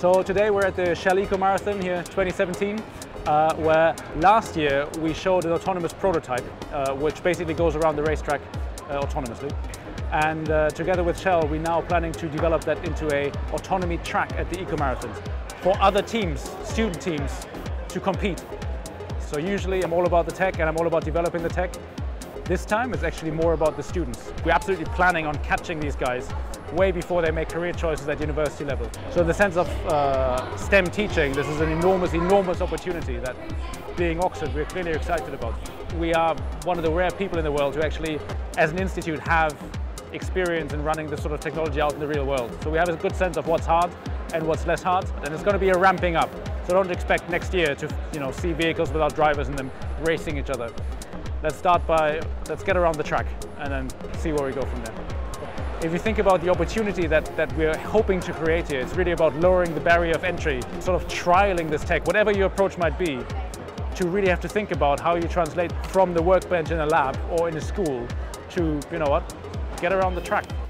So today we're at the Shell Eco Marathon here 2017, where last year we showed an autonomous prototype, which basically goes around the racetrack autonomously. And together with Shell, we're now planning to develop that into an autonomy track at the Eco Marathons for other teams, student teams, to compete. So usually I'm all about the tech and I'm all about developing the tech. This time it's actually more about the students. We're absolutely planning on catching these guys way before they make career choices at university level. So in the sense of STEM teaching, this is an enormous opportunity that, being Oxford, we're clearly excited about. We are one of the rare people in the world who actually, as an institute, have experience in running this sort of technology out in the real world. So we have a good sense of what's hard and what's less hard, and it's going to be a ramping up. So don't expect next year to see vehicles without drivers in them racing each other. Let's get around the track and then see where we go from there. If you think about the opportunity that we're hoping to create here, it's really about lowering the barrier of entry, sort of trialing this tech, whatever your approach might be, to really have to think about how you translate from the workbench in a lab or in a school to, get around the track.